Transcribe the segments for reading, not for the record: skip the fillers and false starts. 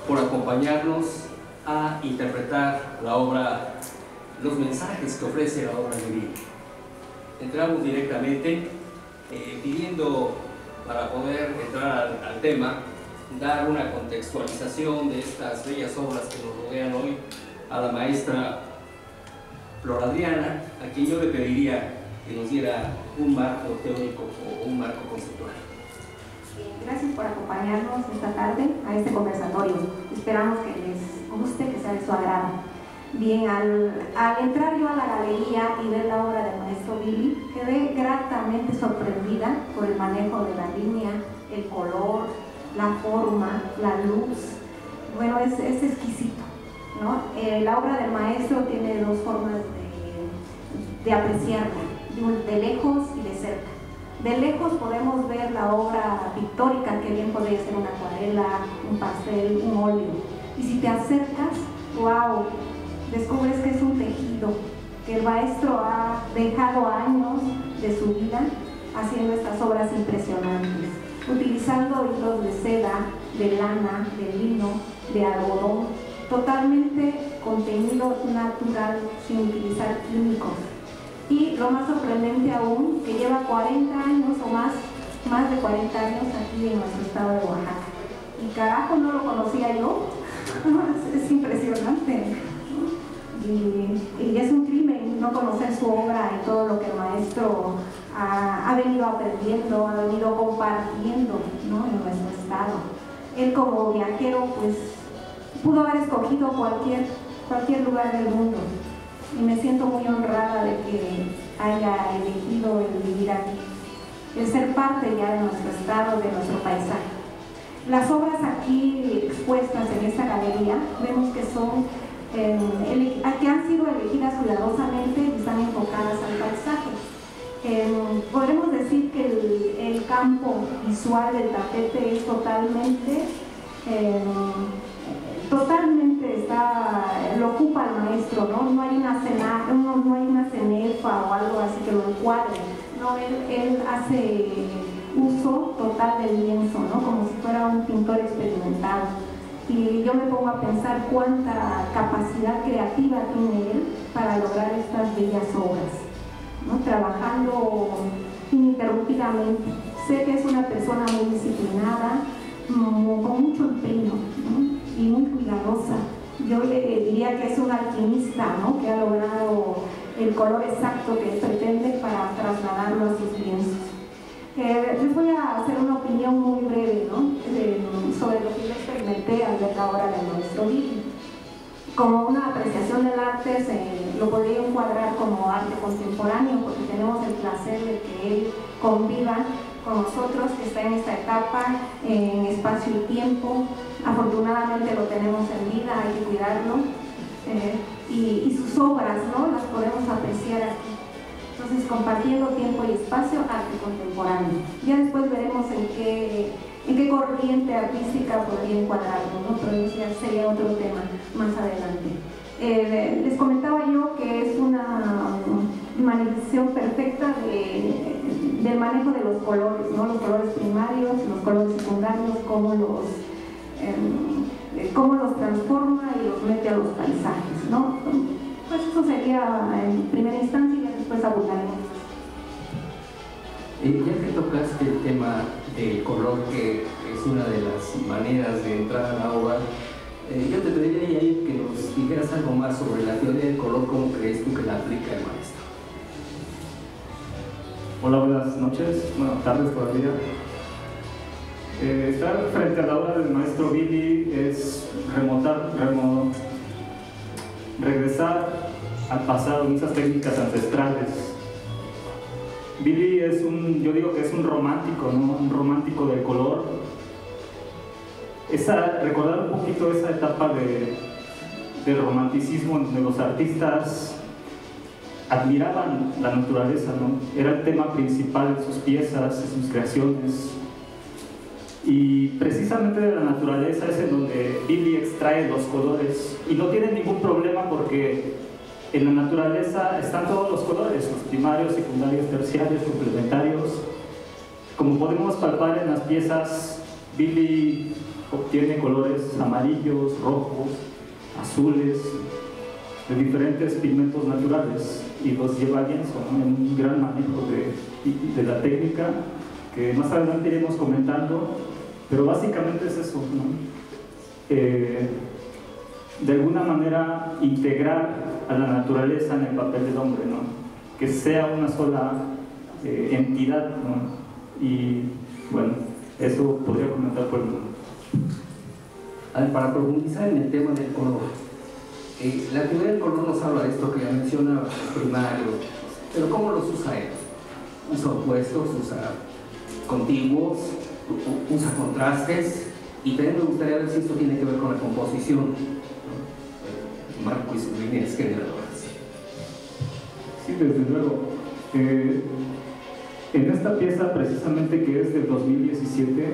por acompañarnos a interpretar la obra, los mensajes que ofrece la obra de Billy. Entramos directamente pidiendo, para poder entrar al tema, dar una contextualización de estas bellas obras que nos rodean hoy a la maestra Flor Adriana, a quien yo le pediría que nos diera un marco teórico o un marco conceptual. Gracias por acompañarnos esta tarde a este conversatorio. Esperamos que les guste, que sea de su agrado. Bien, al entrar yo a la galería y ver la obra del maestro Billy, quedé gratamente sorprendida por el manejo de la línea, el color, la forma, la luz. Bueno, es exquisito, ¿no? La obra del maestro tiene dos formas de apreciarla, de lejos y de cerca. De lejos podemos ver la obra pictórica, que bien podría ser una acuarela, un pastel, un óleo. Y si te acercas, ¡wow!, descubres que es un tejido, que el maestro ha dejado años de su vida haciendo estas obras impresionantes, utilizando hilos de seda, de lana, de lino, de algodón, totalmente contenido natural, sin utilizar químicos. Y lo más sorprendente aún, que lleva 40 años o más de 40 años aquí en nuestro estado de Oaxaca. Y carajo, no lo conocía yo. Es impresionante. Y es un crimen no conocer su obra y todo lo que el maestro ha venido aprendiendo, ha venido compartiendo, ¿no?, en nuestro estado. Él, como viajero, pues pudo haber escogido cualquier lugar del mundo. Y me siento muy honrada de que haya elegido el vivir aquí, el ser parte ya de nuestro estado, de nuestro paisaje. Las obras aquí expuestas en esta galería, vemos que son que han sido elegidas cuidadosamente y están enfocadas al paisaje. Podremos decir que el campo visual del tapete es totalmente lo ocupa el maestro, ¿no? No hay una cenefa o algo así que lo encuadre, ¿no? Él hace uso total del lienzo, ¿no?, como si fuera un pintor experimentado. Y yo me pongo a pensar cuánta capacidad creativa tiene él para lograr estas bellas obras, ¿no?, trabajando ininterrumpidamente. Sé que es una persona muy disciplinada, con mucho empeño, ¿no?, y muy cuidadosa. Yo le diría que es un alquimista, ¿no?, que ha logrado el color exacto que pretende para trasladarlo a sus lienzos. Les voy a hacer una opinión muy breve, ¿no?, sobre lo que yo experimenté al ver la obra del maestro Billy. Como una apreciación del arte, lo podría encuadrar como arte contemporáneo, porque tenemos el placer de que él conviva con nosotros, que está en esta etapa, en espacio y tiempo. Afortunadamente lo tenemos en vida, hay que cuidarlo, y sus obras, ¿no?, las podemos apreciar aquí. Entonces, compartiendo tiempo y espacio, arte contemporáneo. Ya después veremos en qué corriente artística podría encuadrarlo, ¿no?, pero eso ya sería otro tema más adelante. Les comentaba yo que es una manifestación perfecta del manejo de los colores, ¿no?, los colores primarios, los colores secundarios, cómo los transforma y los mete a los paisajes, ¿no? Pues eso sería en primera instancia y después abordaremos. Ya que tocaste el tema del color, que es una de las maneras de entrar a la obra, yo te pediría, Yair, que nos dijeras algo más sobre la teoría del color. ¿Cómo crees tú que la aplica el maestro? Hola, buenas noches, buenas tardes todavía. Estar frente a la obra del maestro Billy es regresar al pasado en esas técnicas ancestrales. Billy yo digo que es un romántico, ¿no?, un romántico del color. Recordar un poquito esa etapa del romanticismo donde los artistas admiraban la naturaleza, ¿no? Era el tema principal de sus piezas, de sus creaciones. Y precisamente de la naturaleza es en donde Billy extrae los colores, y no tiene ningún problema porque en la naturaleza están todos los colores, los primarios, secundarios, terciarios, complementarios. Como podemos palpar en las piezas, Billy obtiene colores amarillos, rojos, azules, de diferentes pigmentos naturales y los lleva a lienzo, ¿no? En un gran manejo de la técnica que más adelante iremos comentando, pero básicamente es eso, ¿no? De alguna manera integrar a la naturaleza en el papel del hombre, ¿no? Que sea una sola entidad, ¿no? Y bueno, eso podría comentar por el mundo. Para profundizar en el tema del color, la teoría del color nos habla de esto que ya mencionaba, primario, pero ¿cómo los usa él? Usa opuestos, usa contiguos, usa contrastes, y también me gustaría ver si esto tiene que ver con la composición, ¿no? Marco y sus líneas generadoras. Sí, desde luego. En esta pieza, precisamente, que es del 2017,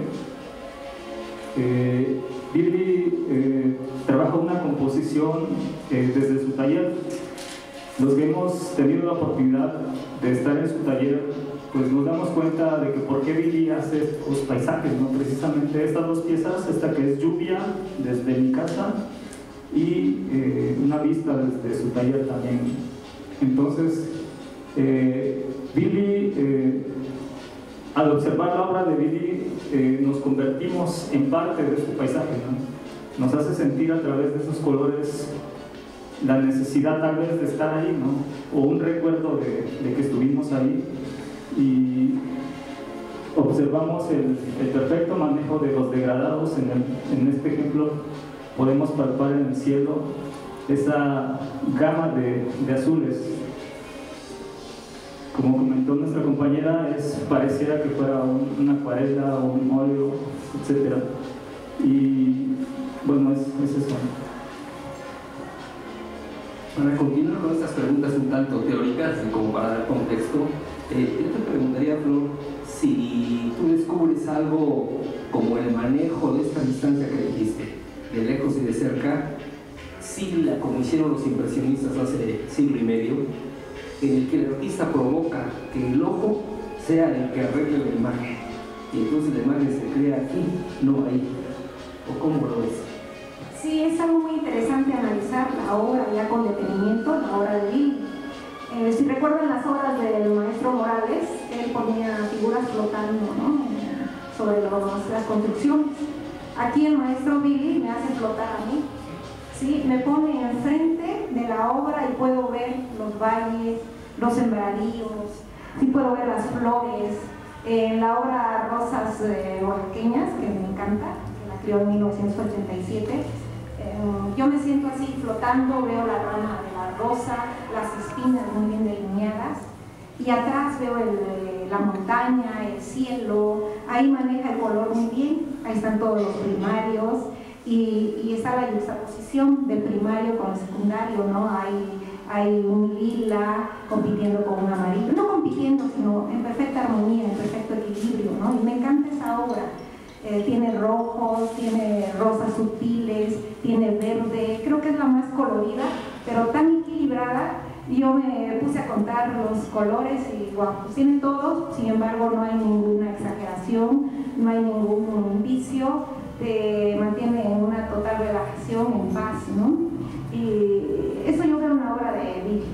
Billy trabaja una composición desde su taller. Los que hemos tenido la oportunidad de estar en su taller, pues nos damos cuenta de que por qué Billy hace estos paisajes, ¿no? Precisamente estas dos piezas, esta que es Lluvia desde mi casa y una vista desde su taller también. Entonces, Billy, al observar la obra de Billy, nos convertimos en parte de este paisaje, ¿no? Nos hace sentir a través de esos colores la necesidad tal vez de estar ahí, ¿no? O un recuerdo de que estuvimos ahí, y observamos el perfecto manejo de los degradados. En este ejemplo podemos palpar en el cielo esa gama de azules. Como comentó nuestra compañera, pareciera que fuera una acuarela o un óleo, etc. Y bueno, es eso. Para continuar con estas preguntas un tanto teóricas, como para dar contexto, yo te preguntaría, Flor, si tú descubres algo como el manejo de esta distancia que dijiste, de lejos y de cerca, sí, como hicieron los impresionistas hace siglo y medio, en el que el artista provoca que el ojo sea el que arregle la imagen, y entonces la imagen se crea aquí, no ahí. ¿O cómo lo ves? Sí, es algo muy interesante analizar la obra ya con detenimiento, la obra de Billy. Si recuerdan las obras del maestro Morales, él ponía figuras flotando, ¿no? Sobre las construcciones. Aquí el maestro Billy me hace flotar a mí, ¿sí? Me pone enfrente de la obra y puedo ver los valles, los sembradíos, sí puedo ver las flores. En la obra Rosas Oaxaqueñas, que me encanta, que la crió en 1987, yo me siento así flotando, veo la rama de la rosa, las espinas muy bien delineadas, y atrás veo la montaña, el cielo. Ahí maneja el color muy bien, ahí están todos los primarios, y está la juxtaposición del primario con el secundario, ¿no? Hay un lila compitiendo con un amarillo, no compitiendo, sino en perfecta armonía, en perfecto equilibrio, ¿no? Y me encanta esa obra. Tiene rojos, tiene rosas sutiles, tiene verde, creo que es la más colorida, pero tan equilibrada. Yo me puse a contar los colores y wow, pues tienen todos, sin embargo no hay ninguna exageración, no hay ningún vicio, te mantiene en una total relajación, en paz, ¿no? Y eso yo veo en una obra de Billy.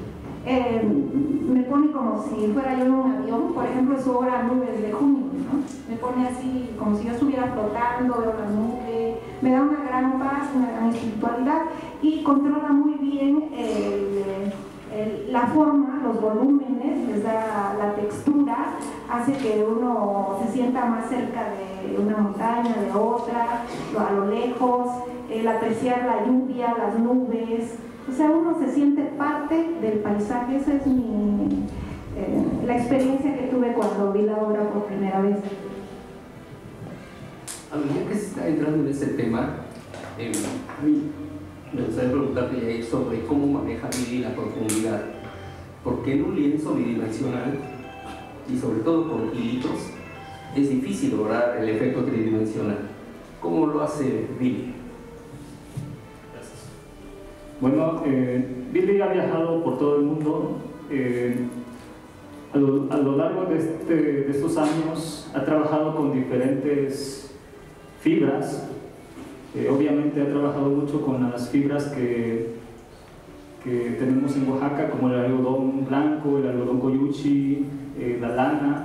Me pone como si fuera yo en un avión, por ejemplo su obra Nubes de Junio, ¿no? Me pone así como si yo estuviera flotando, veo la nube, me da una gran paz, una gran espiritualidad, y controla muy bien la forma, los volúmenes, les da la textura, hace que uno se sienta más cerca de una montaña, de otra, a lo lejos, el apreciar la lluvia, las nubes. O sea, uno se siente parte del paisaje. Esa es la experiencia que tuve cuando vi la obra por primera vez. A medida que se está entrando en este tema, a mí me gustaría preguntarte, Yair, sobre cómo maneja Billy la profundidad. Porque en un lienzo bidimensional, y sobre todo con hilitos, es difícil lograr el efecto tridimensional. ¿Cómo lo hace Billy? Bueno, Billy ha viajado por todo el mundo. A lo largo de estos años ha trabajado con diferentes fibras, Obviamente ha trabajado mucho con las fibras que tenemos en Oaxaca, como el algodón blanco, el algodón coyuchi, la lana,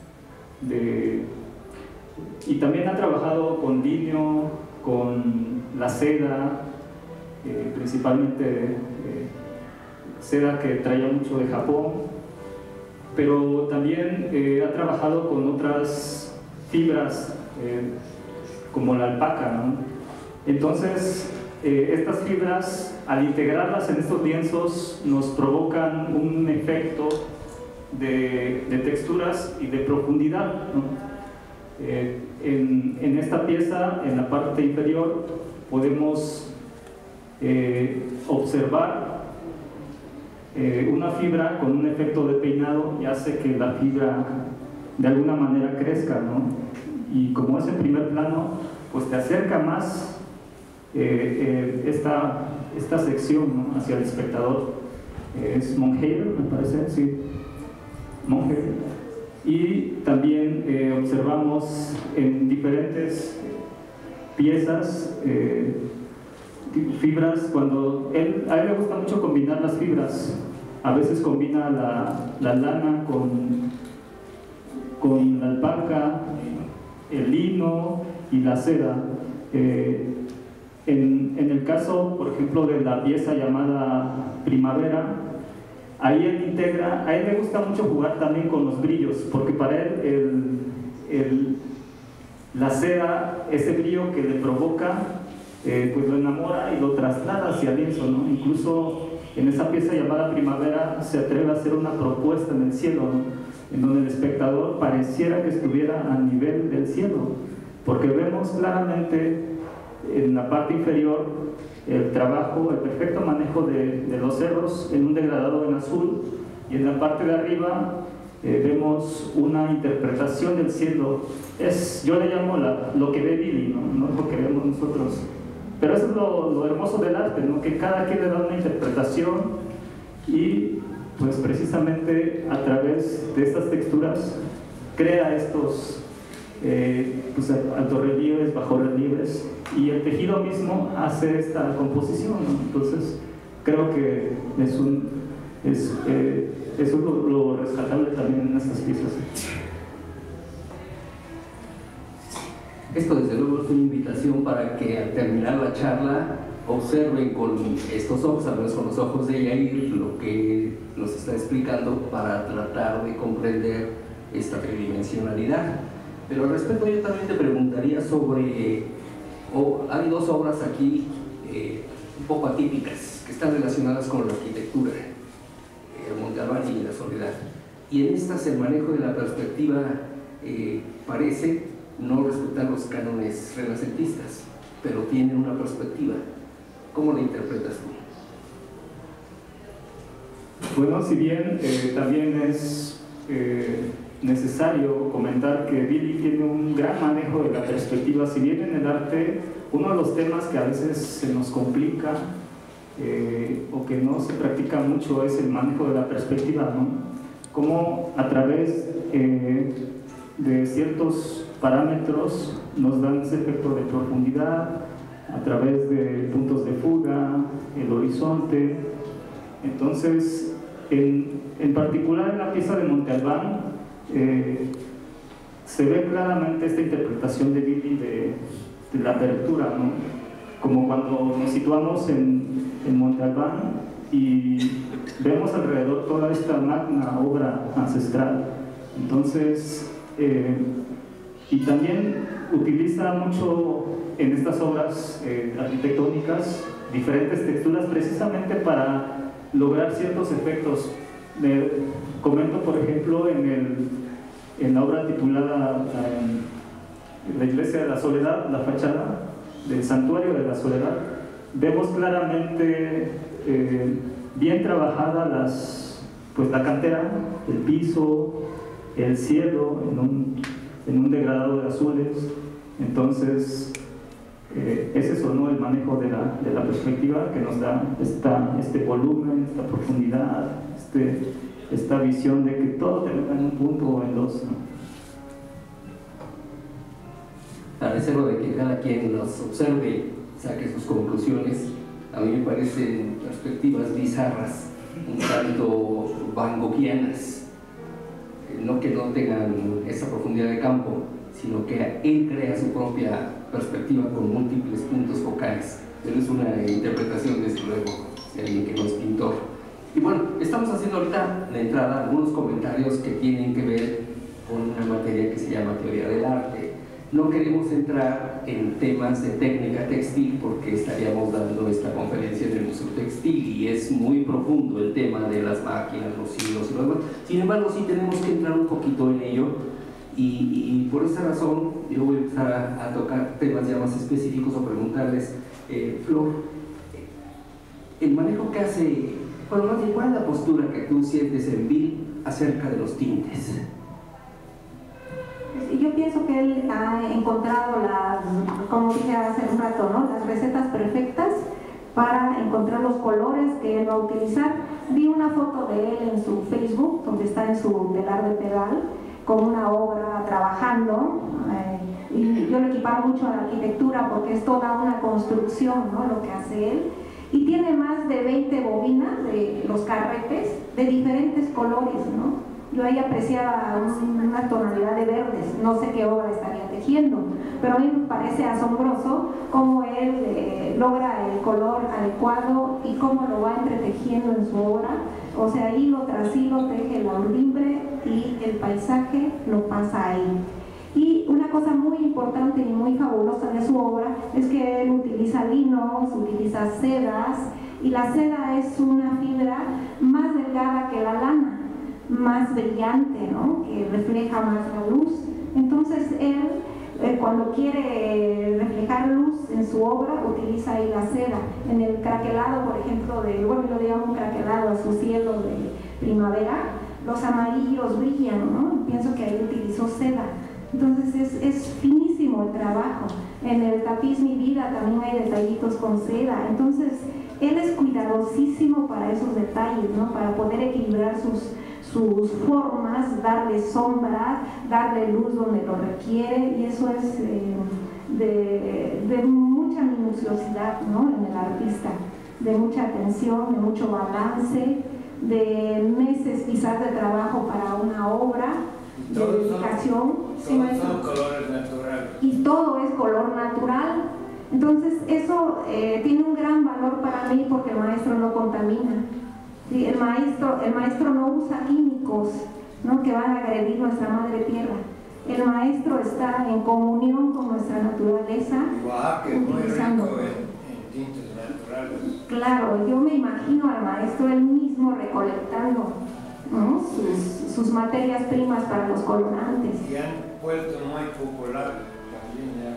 y también ha trabajado con lino, con la seda, principalmente seda que traía mucho de Japón, pero también ha trabajado con otras fibras como la alpaca, ¿no? Entonces, estas fibras, al integrarlas en estos lienzos, nos provocan un efecto de texturas y de profundidad, ¿no? En esta pieza, en la parte inferior, podemos observar una fibra con un efecto de peinado y hace que la fibra de alguna manera crezca, ¿no? Y como es en primer plano, pues te acerca más esta sección, ¿no?, hacia el espectador. Es Monheir, me parece, sí, Monheir. Y también observamos en diferentes piezas fibras. Cuando a él le gusta mucho combinar las fibras, a veces combina la lana con la alpaca, el lino y la seda. En el caso, por ejemplo, de la pieza llamada Primavera, ahí él integra, a él le gusta mucho jugar también con los brillos, porque para él la seda, ese brillo que le provoca, pues lo enamora y lo traslada hacia el lienzo, ¿no? Incluso en esa pieza llamada Primavera se atreve a hacer una propuesta en el cielo, ¿no?, en donde el espectador pareciera que estuviera a nivel del cielo, porque vemos claramente en la parte inferior el trabajo, el perfecto manejo de los cerros en un degradado en azul, y en la parte de arriba vemos una interpretación del cielo. Yo le llamo lo que ve Billy, no es lo que vemos nosotros, pero eso es lo hermoso del arte, ¿no?, que cada quien le da una interpretación, y pues precisamente a través de estas texturas crea estos pues altorrelieves, bajorrelieves, y el tejido mismo hace esta composición, ¿no? Entonces creo que eso es lo rescatable también en estas piezas. Esto desde luego es una invitación para que al terminar la charla observen con estos ojos, al menos con los ojos de Yair, lo que nos está explicando para tratar de comprender esta tridimensionalidad. Pero al respecto yo también te preguntaría sobre, hay dos obras aquí un poco atípicas que están relacionadas con la arquitectura, Monte Albán y La Soledad, y en estas el manejo de la perspectiva parece no respetar los cánones renacentistas, pero tienen una perspectiva. ¿Cómo la interpretas tú? Bueno, si bien también es necesario comentar que Billy tiene un gran manejo de la perspectiva, si bien en el arte uno de los temas que a veces se nos complica o que no se practica mucho es el manejo de la perspectiva, ¿no? Cómo a través de ciertos parámetros nos dan ese efecto de profundidad, a través de puntos de fuga, el horizonte. Entonces, en particular en la pieza de Monte Albán, se ve claramente esta interpretación de Billy de la apertura, ¿no? Como cuando nos situamos en Monte Albán y vemos alrededor toda esta magna obra ancestral. Entonces, y también utiliza mucho en estas obras arquitectónicas diferentes texturas precisamente para lograr ciertos efectos. Comento, por ejemplo, en la obra titulada La Iglesia de la Soledad, la fachada del Santuario de la Soledad, vemos claramente bien trabajada pues la cantera, el piso, el cielo en un degradado de azules. Entonces es eso, ¿no?, el manejo de la perspectiva que nos da este volumen, esta profundidad, esta visión de que todo termina en un punto o en dos, ¿no? a reserva de que cada quien los observe, saque sus conclusiones. A mí me parecen perspectivas bizarras, un tanto van Goghianas, no que no tengan esa profundidad de campo, sino que él crea su propia perspectiva con múltiples puntos focales. Pero es una interpretación, desde luego, de alguien que no es pintor. Y bueno, estamos haciendo ahorita la entrada algunos comentarios que tienen que ver con una materia que se llama teoría del arte. No queremos entrar en temas de técnica textil porque estaríamos dando esta conferencia en el Museo Textil y es muy profundo el tema de las máquinas, los hilos y lo demás. Sin embargo, sí tenemos que entrar un poquito en ello y por esa razón yo voy a empezar a tocar temas ya más específicos o preguntarles, Flor, el manejo que hace, bueno, más bien, ¿cuál es la postura que tú sientes en Bill acerca de los tintes? Yo pienso que él ha encontrado como dije hace un rato, ¿no?, las recetas perfectas para encontrar los colores que él va a utilizar. Vi una foto de él en su Facebook, donde está en su telar de pedal, con una obra trabajando, y yo lo equiparo mucho a la arquitectura porque es toda una construcción, ¿no?, lo que hace él. Y tiene más de 20 bobinas de los carretes de diferentes colores, ¿no? Yo ahí apreciaba una tonalidad de verdes, no sé qué obra estaría tejiendo, pero a mí me parece asombroso cómo él logra el color adecuado y cómo lo va entretejiendo en su obra. O sea, hilo tras hilo teje la urdimbre y el paisaje lo pasa ahí. Y una cosa muy importante y muy fabulosa de su obra es que él utiliza linos, utiliza sedas, y la seda es una fibra más delgada que la lana, más brillante, ¿no?, que refleja más la luz. Entonces él, cuando quiere reflejar luz en su obra, utiliza ahí la seda. En el craquelado, por ejemplo, bueno, yo le llamo un craquelado a su cielo de primavera, los amarillos brillan, ¿no? Pienso que ahí utilizó seda. Entonces es finísimo el trabajo. En el tapiz Mi Vida también hay detallitos con seda. Entonces él es cuidadosísimo para esos detalles, ¿no?, para poder equilibrar sus formas, darle sombra, darle luz donde lo requiere, y eso es de mucha minuciosidad, ¿no?, en el artista, de mucha atención, de mucho balance, de meses quizás de trabajo para una obra, de dedicación. Son colores naturales. Y todo es color natural. Entonces eso tiene un gran valor para mí porque el maestro no contamina. Sí, el maestro no usa químicos, ¿no?, que van a agredir nuestra madre tierra. El maestro está en comunión con nuestra naturaleza. Oaxaca es muy rico en tintes naturales. Claro, yo me imagino al maestro él mismo recolectando, ¿no?, sus materias primas para los colorantes. Y han puesto muy populares también.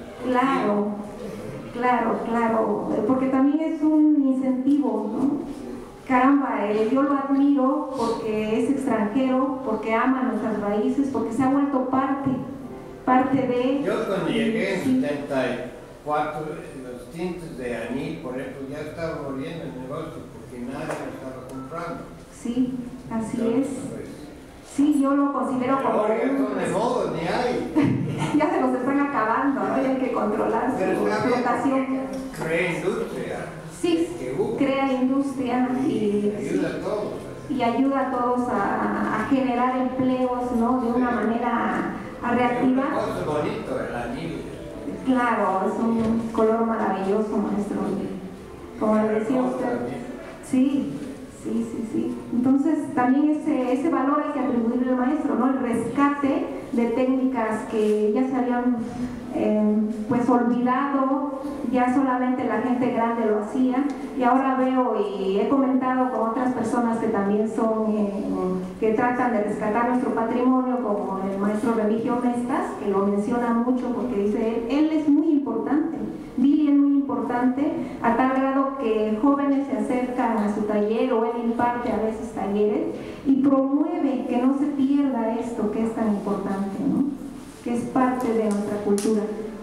Claro, porque también es un incentivo, ¿no? Caramba, yo lo admiro porque es extranjero, porque ama nuestras raíces, porque se ha vuelto parte de... Yo cuando llegué en 74, los tintes de añil, por ejemplo, ya estaba muriendo el negocio porque nadie lo estaba comprando. Sí, así Entonces, es. Pues, Sí, yo lo considero como... ahora ya son de moda, ni hay. Ya se los están acabando, ¿no? Hay que controlar su explotación. Crea industria. Sí, crea industria y ayuda a todos. Y ayuda a todos a generar empleos, ¿no?, de una manera reactiva. Es un bonito el anillo. Claro, es un color maravilloso, maestro. Como le decía usted. Sí. Entonces también ese valor hay que atribuirle al maestro, ¿no?, el rescate de técnicas que ya se habían pues olvidado, ya solamente la gente grande lo hacía, y ahora veo y he comentado con otras personas que también que tratan de rescatar nuestro patrimonio, como el maestro Remigio Mestas, que lo menciona mucho porque dice él es muy importante, Billy es muy importante, a tal grado que jóvenes se acercan a su taller o él imparte a veces talleres y promueve que no se pierda esto que es tan importante, ¿no?, que es parte de nuestra cultura.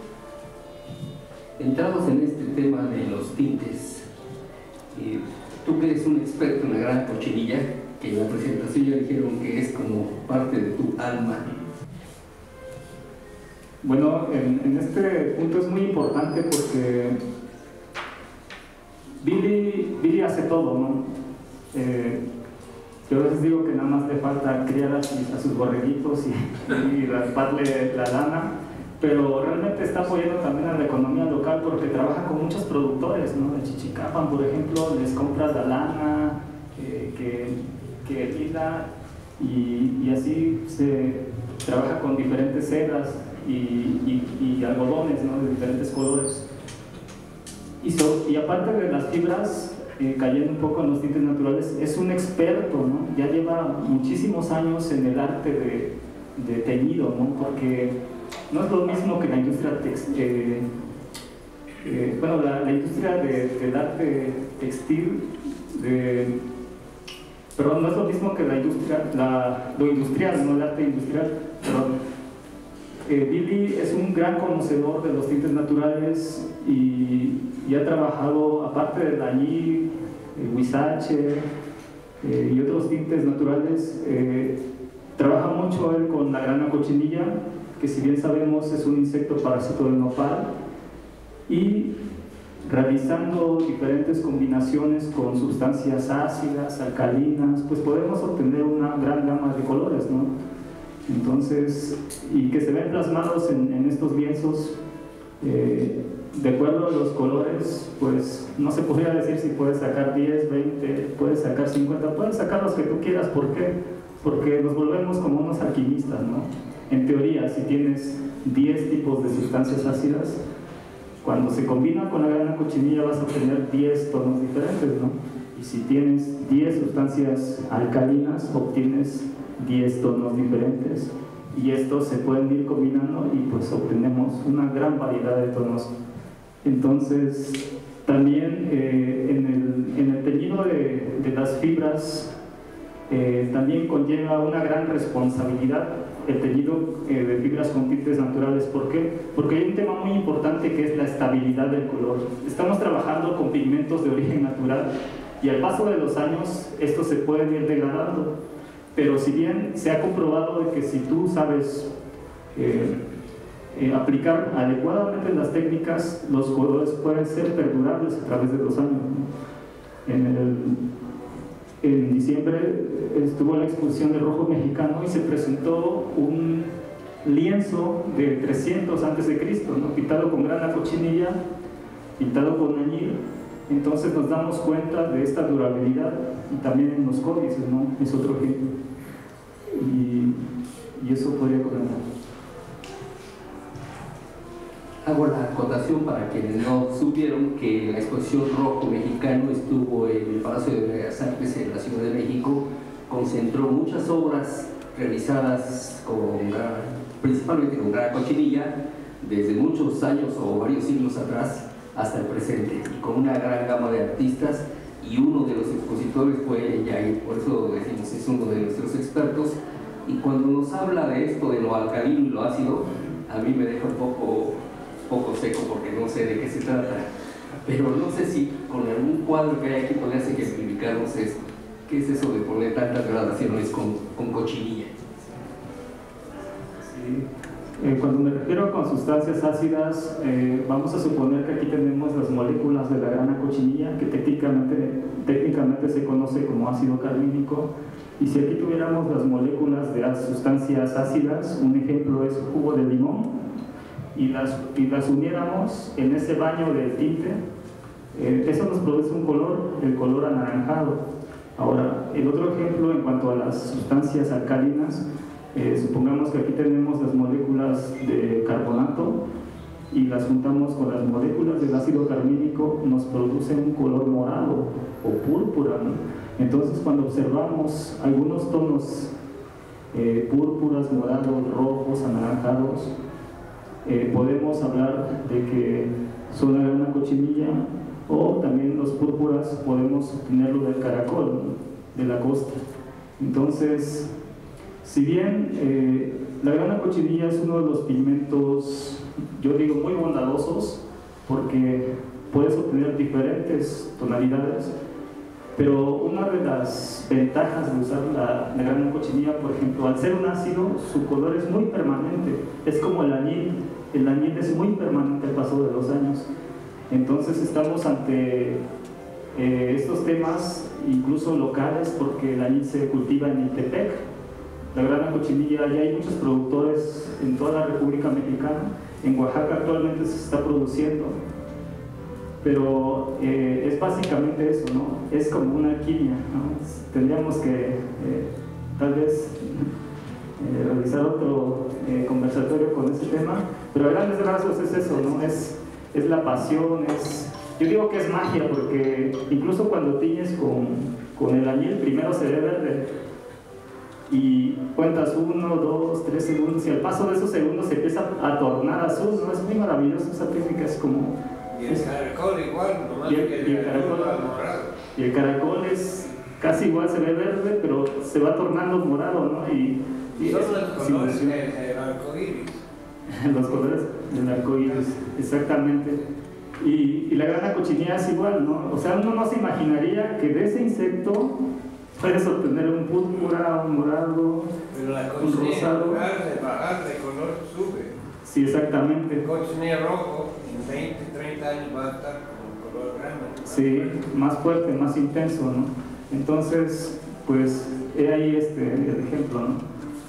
Entramos en este tema de los tintes. Tú que eres un experto en la gran cochinilla, que en la presentación ya dijeron que es como parte de tu alma. Bueno, en este punto es muy importante porque Billy hace todo, ¿no? Yo a veces digo que nada más le falta criar a sus borreguitos y rasparle la lana, pero realmente está apoyando también a la economía local porque trabaja con muchos productores, ¿no? De Chichicapan, por ejemplo, les compra la lana que hila y así se trabaja con diferentes sedas y algodones, ¿no? De diferentes colores. Y aparte de las fibras, cayendo un poco en los tintes naturales, es un experto, ¿no? Ya lleva muchísimos años en el arte de teñido, ¿no? Porque no es lo mismo que la industria la industria del arte textil, perdón, no es lo mismo que la industria, lo industrial, no el arte industrial, perdón. Billy es un gran conocedor de los tintes naturales y ha trabajado, aparte del añil, huizache y otros tintes naturales, trabaja mucho él con la grana cochinilla, que si bien sabemos es un insecto parásito del nopal, y realizando diferentes combinaciones con sustancias ácidas, alcalinas, pues podemos obtener una gran gama de colores, ¿no? Entonces, y que se ven plasmados en estos lienzos, de acuerdo a los colores, pues no se podría decir si puedes sacar 10, 20, puedes sacar 50, puedes sacar los que tú quieras. ¿Por qué? Porque nos volvemos como unos alquimistas, ¿no? En teoría, si tienes 10 tipos de sustancias ácidas, cuando se combina con la grana cochinilla vas a obtener 10 tonos diferentes, ¿no? Y si tienes 10 sustancias alcalinas, obtienes 10 tonos diferentes, y estos se pueden ir combinando y pues obtenemos una gran variedad de tonos. Entonces también en el teñido de las fibras también conlleva una gran responsabilidad el teñido de fibras con tintes naturales. ¿Por qué? Porque hay un tema muy importante que es la estabilidad del color. Estamos trabajando con pigmentos de origen natural y al paso de los años estos se pueden ir degradando. Pero si bien se ha comprobado de que si tú sabes aplicar adecuadamente las técnicas, los colores pueden ser perdurables a través de los años, ¿no? En diciembre estuvo la exposición del rojo mexicano y se presentó un lienzo de 300 a.C., ¿no? Pintado con grana cochinilla, pintado con añil. Entonces nos damos cuenta de esta durabilidad, y también en los códices, ¿no? Es otro ejemplo. Y eso podría comentar. Hago la acotación para quienes no supieron que la exposición Rojo Mexicano estuvo en el Palacio de Bellas Artes en la Ciudad de México. Concentró muchas obras realizadas principalmente con grana cochinilla, desde muchos años o varios siglos atrás hasta el presente, y con una gran gama de artistas, y uno de los expositores fue Yair, por eso decimos es uno de nuestros expertos. Y cuando nos habla de esto de lo alcalino y lo ácido, a mí me deja un poco seco porque no sé de qué se trata, pero no sé si con algún cuadro que hay aquí podrías ejemplificarnos esto. ¿Qué es eso de poner tantas gradaciones con cochinilla? Sí. Cuando me refiero con sustancias ácidas, vamos a suponer que aquí tenemos las moléculas de la grana cochinilla, que técnicamente se conoce como ácido carmínico. Y si aquí tuviéramos las moléculas de las sustancias ácidas, un ejemplo es jugo de limón, y las uniéramos en ese baño de tinte, eso nos produce un color, el color anaranjado. Ahora, el otro ejemplo en cuanto a las sustancias alcalinas, supongamos que aquí tenemos las moléculas de carbonato y las juntamos con las moléculas del ácido carmínico, nos produce un color morado o púrpura, ¿no? Entonces, cuando observamos algunos tonos púrpuras, morados, rojos, anaranjados, podemos hablar de que son la grana cochinilla, o también los púrpuras podemos obtenerlo del caracol, ¿no? De la costa. Entonces, si bien la grana cochinilla es uno de los pigmentos, yo digo, muy bondadosos, porque puedes obtener diferentes tonalidades, Pero una de las ventajas de usar la grana cochinilla, por ejemplo, al ser un ácido, su color es muy permanente. Es como el añil es muy permanente al paso de los años. Entonces estamos ante estos temas incluso locales, porque el añil se cultiva en Ixtepec. La grana cochinilla, ya hay muchos productores en toda la República Mexicana. En Oaxaca actualmente se está produciendo. Pero es básicamente eso, ¿no? Es como una alquimia, ¿no? Tendríamos que tal vez realizar otro conversatorio con ese tema, pero a grandes rasgos es eso, ¿no? Es la pasión, yo digo que es magia, porque incluso cuando tiñes con el añil, primero se ve verde y cuentas 1, 2, 3 segundos y al paso de esos segundos se empieza a tornar azul, ¿no? Es muy maravilloso, esa técnica es como... Y el caracol igual, nomás que el caracol morado. Y el caracol es casi igual, se ve verde, pero se va tornando morado, ¿no? Y son los colores del arco iris. Los colores del arco iris, exactamente. Y la grana cochinilla es igual, ¿no? O sea, uno no se imaginaría que de ese insecto puedes obtener un púrpura, un morado, pero la un rosado. En lugar de bajar de color, sube. Sí, exactamente. El cochinilla rojo, en 20, 30 años va a estar con color grande. Sí, más fuerte, más intenso, ¿no? Entonces, pues, he ahí el ejemplo, ¿no?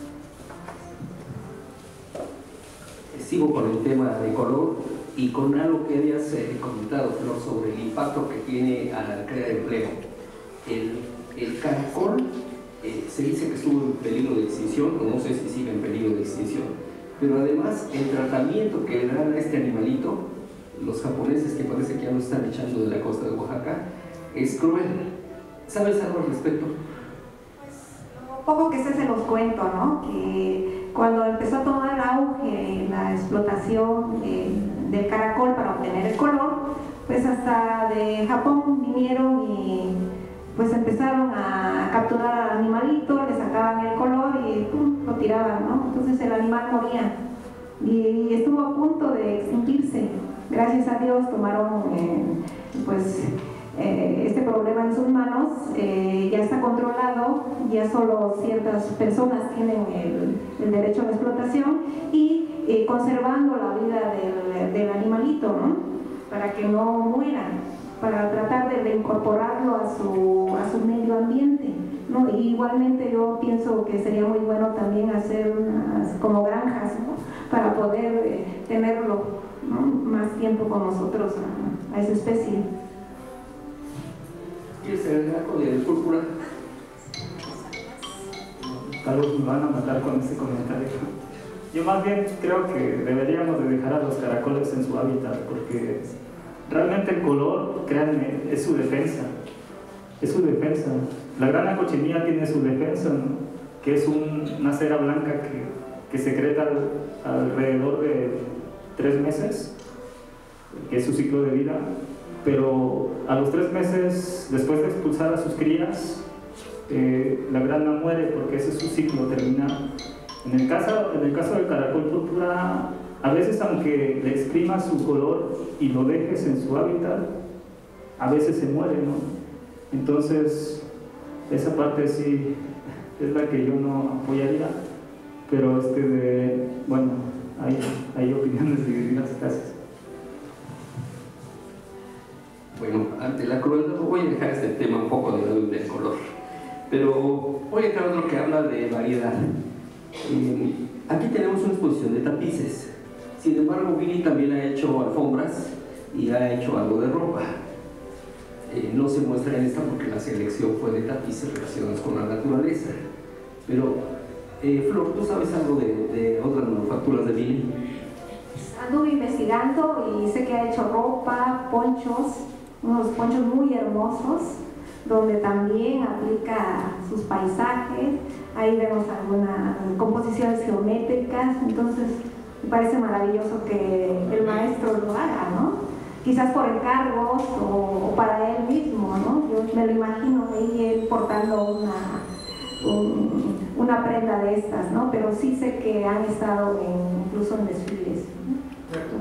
Sigo con el tema de color y con algo que habías comentado, Flor, sobre el impacto que tiene al crear empleo. El caracol se dice que estuvo en peligro de extinción, o no sé si sigue en peligro de extinción. Pero además, el tratamiento que le dan a este animalito, los japoneses que parece que ya lo están echando de la costa de Oaxaca, es cruel. ¿Sabes algo al respecto? Pues lo poco que sé se los cuento, ¿no? Que cuando empezó a tomar auge la explotación del caracol para obtener el color, pues hasta de Japón vinieron y pues empezaron a capturar al animalito, le sacaban el color y ¡pum!, lo tiraban, ¿no? Entonces el animal moría y estuvo a punto de extinguirse. Gracias a Dios tomaron este problema en sus manos, ya está controlado, ya solo ciertas personas tienen el derecho a la explotación y conservando la vida del animalito, ¿no? Para que no mueran, para tratar de reincorporarlo a su medio ambiente, ¿no? Y igualmente yo pienso que sería muy bueno también hacer unas como granjas, ¿no? Para poder tenerlo, ¿no?, más tiempo con nosotros a esa especie. ¿Quieres agregar algo de púrpura? Tal vez me van a matar con este comentario. Yo más bien creo que deberíamos de dejar a los caracoles en su hábitat, porque realmente el color, créanme, es su defensa. Es su defensa. La grana cochinilla tiene su defensa, ¿no? Que es una cera blanca que secreta alrededor de 3 meses, que es su ciclo de vida. Pero a los 3 meses, después de expulsar a sus crías, la grana muere porque ese es su ciclo terminado. En el caso del caracol púrpura, a veces aunque le exprimas su color y lo dejes en su hábitat, a veces se muere, ¿no? Entonces, esa parte sí es la que yo no apoyaría, pero bueno, hay opiniones divididas casi. Bueno, ante la crueldad voy a dejar este tema un poco de lado del color, pero voy a entrar a otro que habla de variedad. Aquí tenemos una exposición de tapices. Sin embargo, Billy también ha hecho alfombras y ha hecho algo de ropa. No se muestra en esta porque la selección fue de tapices relacionados con la naturaleza. Pero, Flor, ¿tú sabes algo de otras manufacturas de Billy? Anduve investigando y sé que ha hecho ropa, ponchos, unos ponchos muy hermosos, donde también aplica sus paisajes. Ahí vemos algunas composiciones geométricas, entonces me parece maravilloso que el maestro lo haga, ¿no? Quizás por encargos o para él mismo, ¿no? Yo me lo imagino ahí él portando una prenda de estas, ¿no? Pero sí sé que han estado incluso en desfiles, ¿no?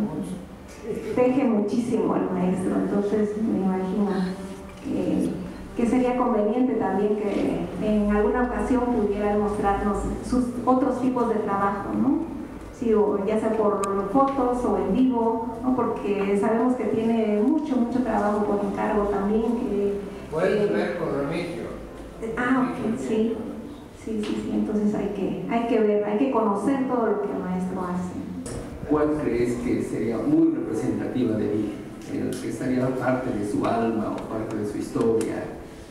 Teje muchísimo el maestro, entonces me imagino que que sería conveniente también que en alguna ocasión pudiera mostrarnos sus otros tipos de trabajo, ¿no? Sí, o ya sea por fotos o en vivo, ¿no? Porque sabemos que tiene mucho trabajo por encargo también. Puedes ver con Remigio. Ok, sí, entonces hay que ver, hay que conocer todo lo que el maestro hace. ¿Cuál crees que sería muy representativa de él? Que estaría parte de su alma o parte de su historia.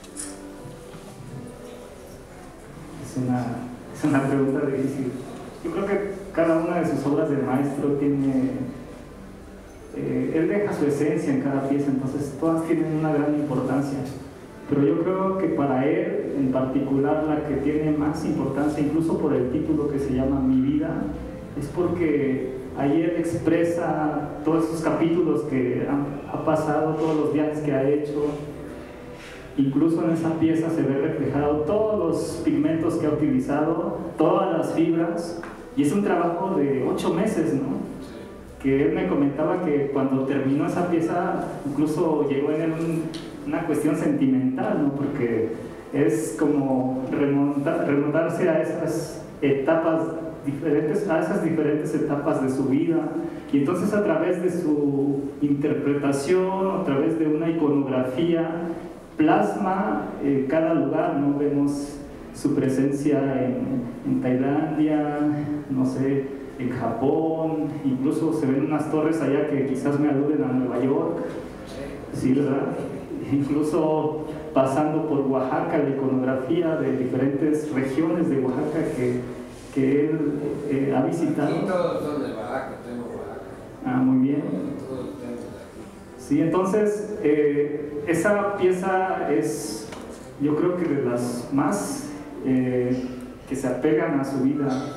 Es una pregunta difícil. Yo creo que cada una de sus obras del maestro tiene, él deja su esencia en cada pieza, entonces todas tienen una gran importancia. Pero yo creo que para él, en particular, la que tiene más importancia, incluso por el título que se llama Mi vida, es porque ahí él expresa todos esos capítulos que ha pasado, todos los viajes que ha hecho. Incluso en esa pieza se ve reflejado todos los pigmentos que ha utilizado, todas las fibras, y es un trabajo de 8 meses, ¿no? Que él me comentaba que cuando terminó esa pieza, incluso llegó en él una cuestión sentimental, ¿no? Porque es como remontarse a esas etapas diferentes, a esas diferentes etapas de su vida, y entonces a través de su interpretación, a través de una iconografía, plasma cada lugar, ¿no? Vemos su presencia en Tailandia, no sé, en Japón, incluso se ven unas torres allá que quizás me aluden a Nueva York, sí, ¿verdad? Incluso pasando por Oaxaca, la iconografía de diferentes regiones de Oaxaca que él ha visitado. Y todos son de Oaxaca, tengo Oaxaca. Ah, muy bien. Todos tenemos aquí. Sí, entonces esa pieza es, yo creo que de las más que se apegan a su vida,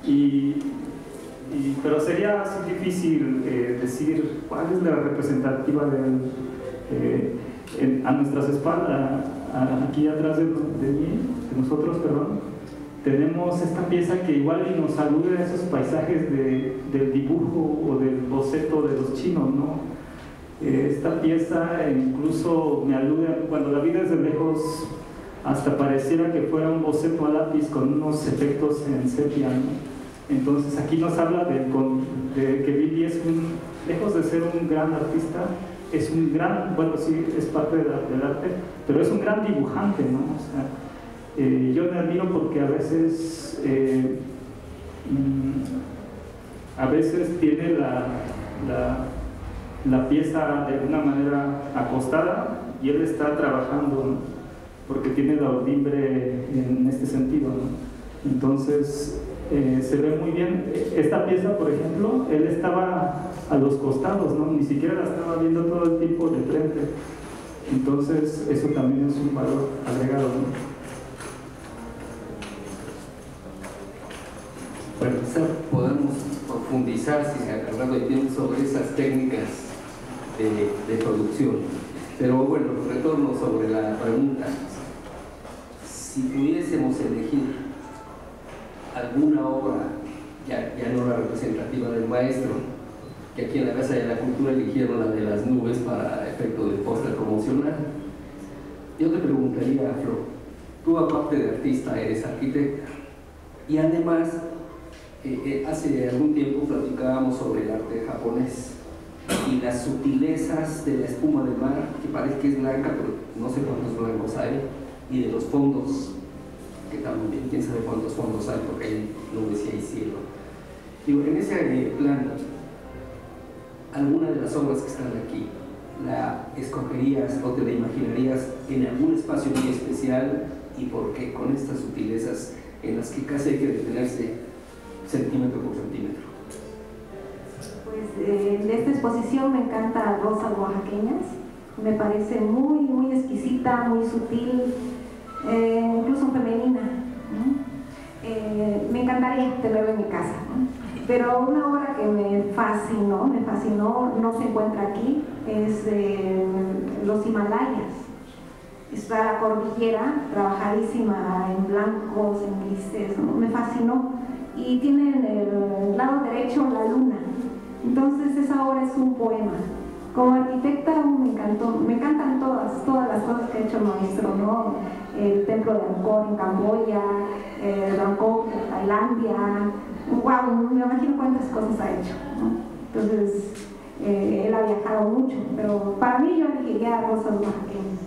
pero sería así difícil decir cuál es la representativa de él. A nuestras espaldas, aquí atrás de nosotros, perdón, tenemos esta pieza que igual nos alude a esos paisajes del dibujo o del boceto de los chinos, ¿no? Esta pieza incluso me alude, cuando la vi desde lejos, hasta pareciera que fuera un boceto a lápiz con unos efectos en sepia, ¿no? Entonces aquí nos habla de que Vivi es lejos de ser un gran artista, es un gran, bueno, sí, es parte del arte, pero es un gran dibujante, ¿no? O sea, yo me admiro porque a veces tiene la pieza de alguna manera acostada y él está trabajando, ¿no? Porque tiene la ordimbre en este sentido, ¿no? Entonces se ve muy bien. Esta pieza, por ejemplo, él estaba a los costados, ¿no? Ni siquiera la estaba viendo todo el tiempo de frente. Entonces eso también es un valor agregado, ¿no? Bueno, quizá podamos profundizar, si se ha agarrado el tiempo, sobre esas técnicas de producción. Pero bueno, retorno sobre la pregunta. Si pudiésemos elegir alguna obra, ya no la representativa del maestro, que aquí en la Casa de la Cultura eligieron la de las nubes para efecto del póster promocional, yo te preguntaría, Flor, tú aparte de artista eres arquitecta, y además hace algún tiempo platicábamos sobre el arte japonés y las sutilezas de la espuma del mar, que parece que es blanca, pero no sé cuántos blancos hay, y de los fondos, que también quién sabe cuántos fondos hay, porque hay nubes y hay cielo. Digo, en ese plano, alguna de las obras que están aquí, ¿la escogerías o te la imaginarías en algún espacio muy especial, y por qué? Con estas sutilezas en las que casi hay que detenerse centímetro por centímetro. Pues de esta exposición me encanta Rosas Oaxaqueñas, me parece muy exquisita, muy sutil, incluso femenina, ¿no? Me encantaría tenerla en mi casa, ¿no? Pero una obra que me fascinó, no se encuentra aquí, es los Himalayas. Está la cordillera trabajadísima en blancos, en grises, ¿no? Me fascinó, y tiene en el lado derecho la luna. Entonces esa obra es un poema, Como arquitecta me encantó, me encantan todas las cosas que ha hecho el maestro, ¿no? El templo de Angkor en Camboya, Bangkok en Tailandia, wow, me imagino cuántas cosas ha hecho, ¿no? Entonces, él ha viajado mucho, pero para mí yo elegiría a Rosas Oaxaqueñas.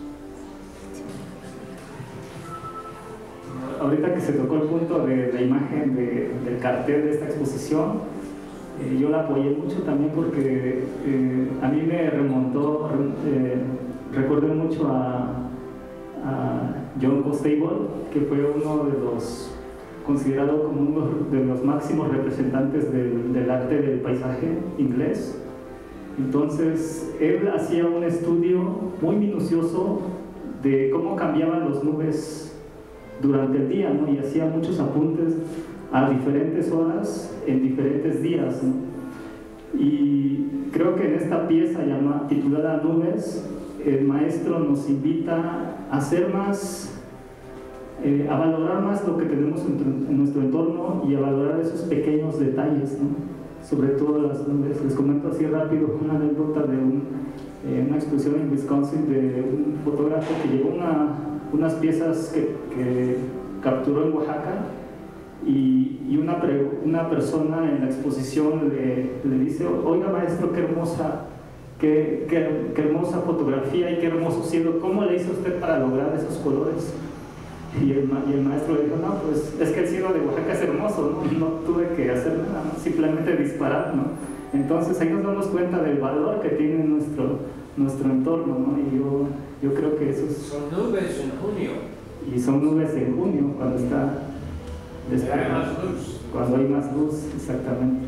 Ahorita que se tocó el punto de la imagen del cartel de esta exposición, yo la apoyé mucho también porque a mí me remontó, recordé mucho a John Constable, que fue uno de los, considerado como uno de los máximos representantes del arte del paisaje inglés. Entonces, él hacía un estudio muy minucioso de cómo cambiaban las nubes durante el día, ¿no? Y hacía muchos apuntes a diferentes horas en diferentes días, ¿no? Y creo que en esta pieza titulada Nubes, el maestro nos invita a ser más, a valorar más lo que tenemos en nuestro entorno y a valorar esos pequeños detalles, ¿no? Sobre todo las nubes. Les comento así rápido una anécdota de una exposición en Wisconsin de un fotógrafo que llevó unas piezas que capturó en Oaxaca, y una persona en la exposición le dice: oiga maestro, qué hermosa fotografía y qué hermoso cielo, ¿cómo le hizo usted para lograr esos colores? Y el maestro le dijo: no, pues es que el cielo de Oaxaca es hermoso, no tuve que hacer nada, ¿no? Simplemente disparar, ¿no? Entonces ahí nos damos cuenta del valor que tiene nuestro entorno, ¿no? Y yo creo que eso es... Son nubes en junio. Y son nubes en junio, cuando está Hay más luz. Cuando hay más luz, exactamente.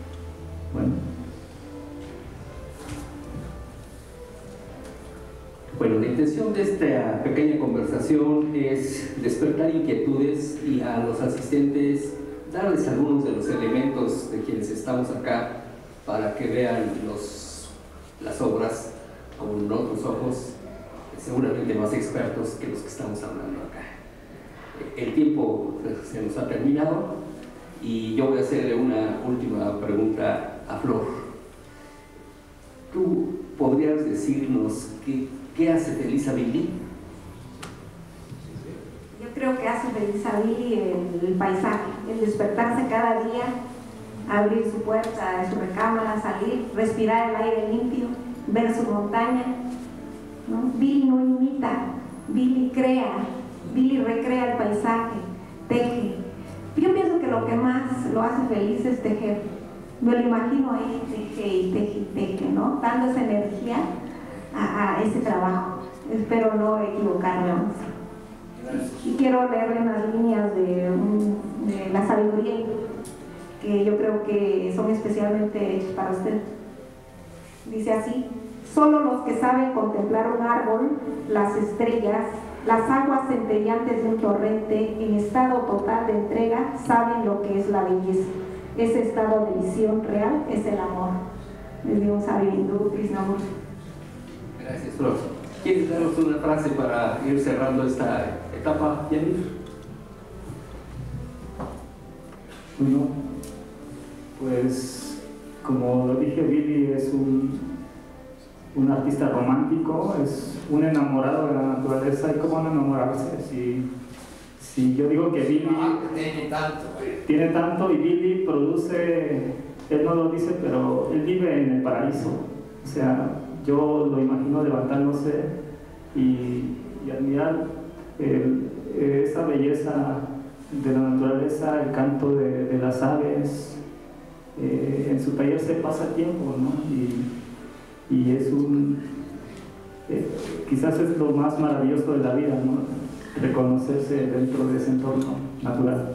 Bueno, la intención de esta pequeña conversación es despertar inquietudes y a los asistentes darles algunos de los elementos de quienes estamos acá para que vean las obras con otros ojos, seguramente más expertos que los que estamos hablando acá. El tiempo se nos ha terminado y yo voy a hacerle una última pregunta a Flor. ¿Tú podrías decirnos qué hace feliz a Billy? Yo creo que hace feliz a Billy el paisaje, el despertarse cada día, abrir su puerta de su recámara, salir, respirar el aire limpio, ver su montaña, ¿no? Billy no imita, Billy crea, Billy recrea el paisaje, teje. Yo pienso que lo que más lo hace feliz es tejer. Me lo imagino ahí, teje y teje y teje, ¿no? Dando esa energía a ese trabajo. Espero no equivocarme, maestro. Y quiero leerle unas líneas de la sabiduría, que yo creo que son especialmente hechas para usted. Dice así: solo los que saben contemplar un árbol, las estrellas, las aguas centelleantes de un torrente en estado total de entrega saben lo que es la belleza. Ese estado de visión real es el amor. Les digo un sabio hindú, Krishnamurti. Gracias, Flor. ¿Quieres darnos una frase para ir cerrando esta etapa, Yanir? Bueno, pues como lo dije, Billy es un artista romántico, es un enamorado de la naturaleza. ¿Y cómo no enamorarse? Si yo digo que Billy tiene tanto y Billy produce, él no lo dice, pero él vive en el paraíso. O sea, yo lo imagino levantándose y admirar esa belleza de la naturaleza, el canto de las aves. En su taller se pasa el tiempo, ¿no? Y es quizás es lo más maravilloso de la vida, ¿no? Reconocerse dentro de ese entorno natural.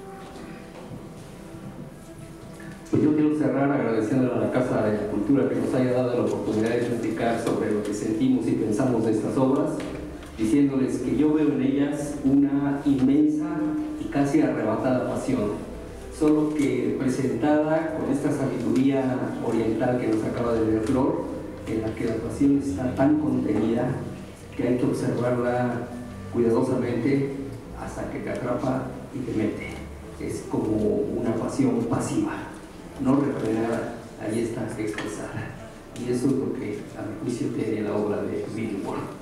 Pues yo quiero cerrar agradeciendo a la Casa de la Cultura que nos haya dado la oportunidad de platicar sobre lo que sentimos y pensamos de estas obras, diciéndoles que yo veo en ellas una inmensa y casi arrebatada pasión, solo que presentada con esta sabiduría oriental que nos acaba de leer Flor, en la que la pasión está tan contenida que hay que observarla cuidadosamente hasta que te atrapa y te mete. Es como una pasión pasiva, no refrenada, ahí está expresada. Y eso es lo que a mi juicio tiene la obra de Billy Ward.